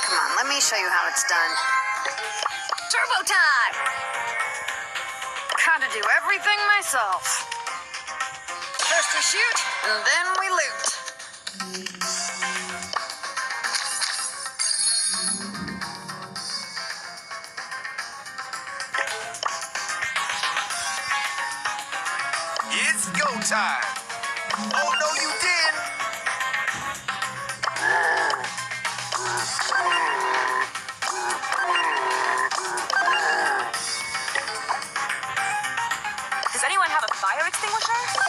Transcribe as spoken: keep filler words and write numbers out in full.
Come on, let me show you how it's done. Turbo time! Gotta do everything myself. First we shoot, and then we loot. It's go time. Oh, no, you didn't. Does anyone have a fire extinguisher?